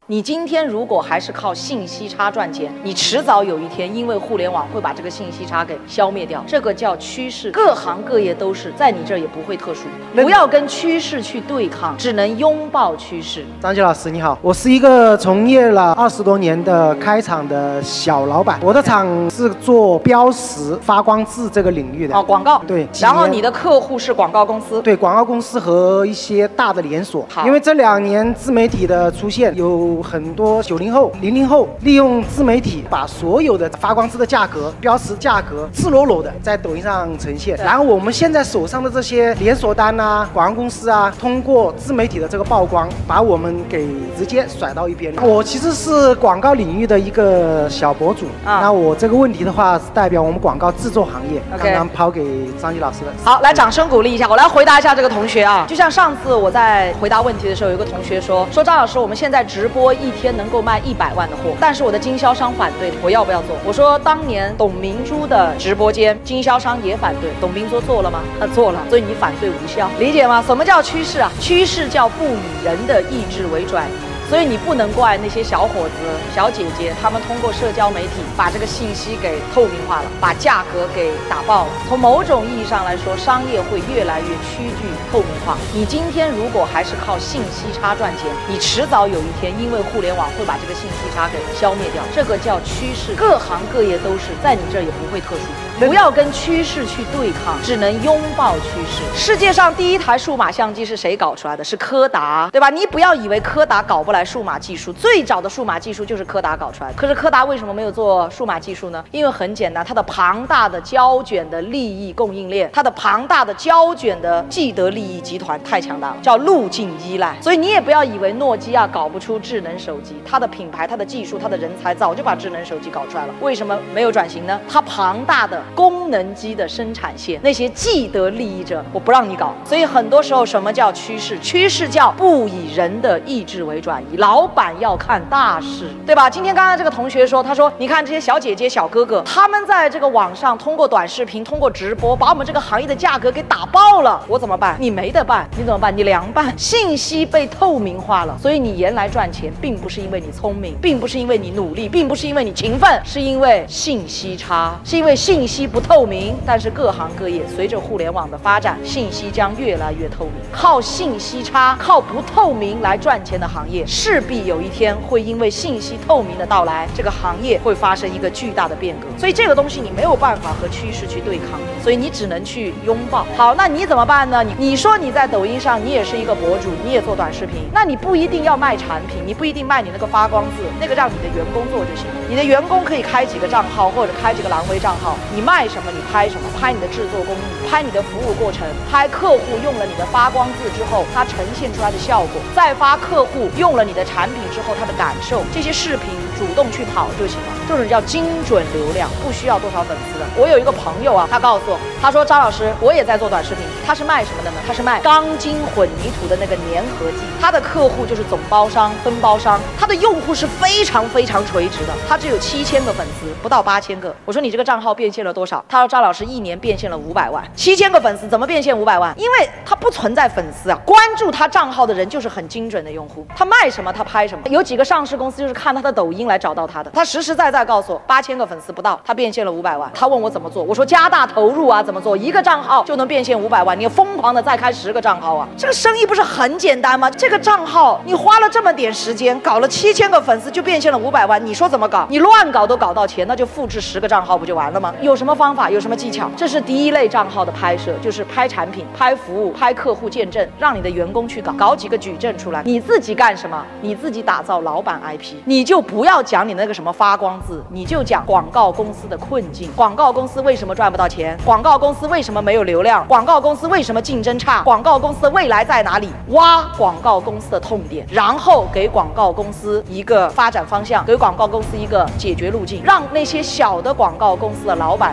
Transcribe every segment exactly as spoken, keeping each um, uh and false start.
你今天如果还是靠信息差赚钱，你迟早有一天因为互联网会把这个信息差给消灭掉，这个叫趋势，各行各业都是，在你这儿也不会特殊。不要跟趋势去对抗，只能拥抱趋势。 张杰老师你好，我是一个从业了二十多年的开厂的小老板，我的厂是做标识、发光字这个领域的哦，广告对。 然后你的客户是广告公司， 对，广告公司和一些大的连锁。因为这两年自媒体的出现，有很多九零后、零零后利用自媒体把所有的发光字的价格、标识价格赤裸裸的在抖音上呈现。然后我们现在手上的这些连锁单啊、广告公司啊，通过自媒体的这个曝光，把我们给直接甩到一边。我其实是广告领域的一个小博主，啊、那我这个问题的话是代表我们广告制作行业， okay. 刚刚抛给张杰老师的。 好，来掌声鼓励一下，我来回答一下这个同学啊。就像上次我在回答问题的时候，有一个同学说说张老师，我们现在直播一天能够卖一百万的货，但是我的经销商反对，我要不要做？我说当年董明珠的直播间，经销商也反对，董明珠做了吗？他做了，所以你反对无效，理解吗？什么叫趋势啊？趋势叫不以人的意志为转移。所以你不能怪那些小伙子、小姐姐，他们通过社交媒体把这个信息给透明化了，把价格给打爆了。从某种意义上来说，商业会越来越趋近透明化。你今天如果还是靠信息差赚钱，你迟早有一天因为互联网会把这个信息差给消灭掉，这个叫趋势。各行各业都是，在你这儿也不会特殊。不要跟趋势去对抗，只能拥抱趋势。世界上第一台数码相机是谁搞出来的？是柯达，对吧？你不要以为柯达搞不来数码技术，最早的数码技术就是柯达搞出来的。可是柯达为什么没有做数码技术呢？因为很简单，它的庞大的胶卷的利益供应链，它的庞大的胶卷的既得利益集团太强大了，叫路径依赖。所以你也不要以为诺基亚搞不出智能手机，它的品牌、它的技术、它的人才早就把智能手机搞出来了。为什么没有转型呢？它庞大的功能机的生产线，那些既得利益者，我不让你搞。所以很多时候，什么叫趋势？趋势叫不以人的意志为转移。老板要看大势，对吧？今天刚刚这个同学说，他说，你看这些小姐姐、小哥哥，他们在这个网上通过短视频、通过直播，把我们这个行业的价格给打爆了。我怎么办？你没得办，你怎么办？你凉拌。信息被透明化了，所以你原来赚钱，并不是因为你聪明，并不是因为你努力，并不是因为你勤奋，是因为信息差，是因为信息不透明。但是各行各业随着互联网的发展，信息将越来越透明。靠信息差、靠不透明来赚钱的行业，势必有一天会因为信息透明的到来，这个行业会发生一个巨大的变革。所以这个东西你没有办法和趋势去对抗，所以你只能去拥抱。好，那你怎么办呢？你你说你在抖音上，你也是一个博主，你也做短视频，那你不一定要卖产品，你不一定卖你那个发光字，那个让你的员工做就行。你的员工可以开几个账号，或者开几个蓝微账号，你卖什么你拍什么，拍你的制作工艺，拍你的服务过程，拍客户用了你的发光字之后它呈现出来的效果，再发客户用了你的产品之后他的感受，这些视频主动去跑就行了。这种叫精准流量，不需要多少粉丝的。我有一个朋友啊，他告诉我，他说张老师，我也在做短视频，他是卖什么的呢？他是卖钢筋混凝土的那个粘合剂，他的客户就是总包商、分包商，他的用户是非常非常垂直的，他只有七千个粉丝，不到八千个。我说你这个账号变现了多少？他说张老师一年变现了五百万。七千个粉丝怎么变现五百万？因为他不存在粉丝啊，关注他账号的人就是很精准的用户，他卖什么他拍什么。有几个上市公司就是看他的抖音来找到他的，他实实在在告诉我，八千个粉丝不到，他变现了五百万。他问我怎么做，我说加大投入啊，怎么做？一个账号就能变现五百万，你疯狂的再开十个账号啊，这个生意不是很简单吗？这个账号你花了这么点时间，搞了七千个粉丝就变现了五百万，你说怎么搞？你乱搞都搞到钱，那就复制十个账号不就完了吗？有什么方法？有什么技巧？这是第一类账号的拍摄，就是拍产品、拍服务、拍客户见证，让你的员工去搞，搞几个矩阵出来。你自己干什么？你自己打造老板 I P， 你就不要讲你那个什么发光字，你就讲广告公司的困境。广告公司为什么赚不到钱？广告公司为什么没有流量？广告公司为什么竞争差？广告公司的未来在哪里？挖广告公司的痛点，然后给广告公司一个发展方向，给广告公司一个解决路径，让那些小的广告公司的老板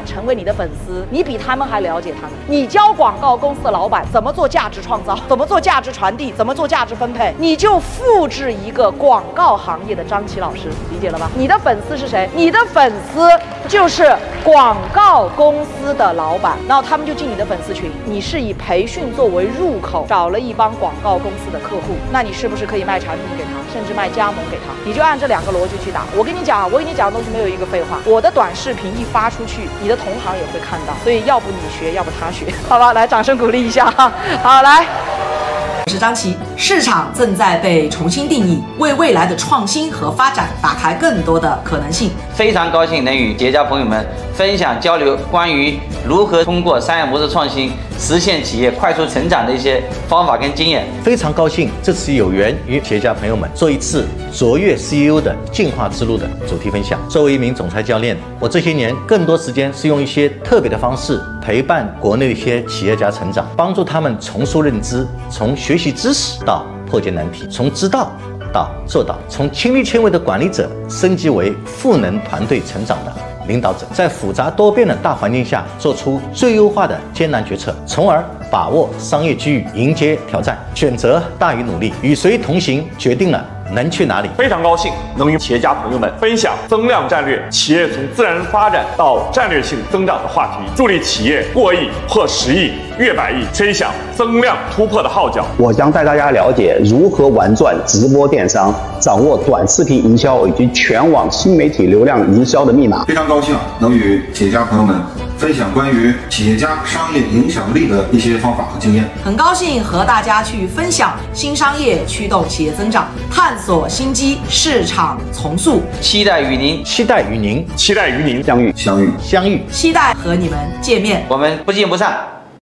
板成为你的粉丝，你比他们还了解他们。你教广告公司的老板怎么做价值创造，怎么做价值传递，怎么做价值分配，你就复制一个广告行业的张琪老师，理解了吧？你的粉丝是谁？你的粉丝就是广告公司的老板，然后他们就进你的粉丝群。你是以培训作为入口，找了一帮广告公司的客户，那你是不是可以卖产品给他，甚至卖加盟给他？你就按这两个逻辑去打。我跟你讲啊，我跟你讲的东西没有一个废话。我的短视频一发出去，你的同行也会看到，所以要不你学，要不他学，好吧？来，掌声鼓励一下哈。好，来。我是张琪，市场正在被重新定义，为未来的创新和发展打开更多的可能性。 非常高兴能与企业家朋友们分享交流关于如何通过商业模式创新实现企业快速成长的一些方法跟经验。 非常高兴这次有缘与企业家朋友们做一次卓越 C E O 的进化之路的主题分享。作为一名总裁教练，我这些年更多时间是用一些特别的方式陪伴国内的一些企业家成长，帮助他们重塑认知，从学习知识到破解难题，从知道到做到，从亲力亲为的管理者升级为赋能团队成长的领导者，在复杂多变的大环境下做出最优化的艰难决策，从而把握商业机遇，迎接挑战。选择大于努力，与谁同行决定了能去哪里。 非常高兴能与企业家朋友们分享增量战略，企业从自然发展到战略性增长的话题，助力企业过亿、破十亿、越百亿，吹响增量突破的号角。 我将带大家了解如何玩转直播电商，掌握短视频营销以及全网新媒体流量营销的密码。 非常高兴能与企业家朋友们分享关于企业家商业影响力的一些方法和经验。 很高兴和大家去分享新商业驱动企业增长，探索新机，市场重塑。 期待与您， 期待与您， 期待与您相遇相遇相遇， 期待和你们见面。 我们不见不散。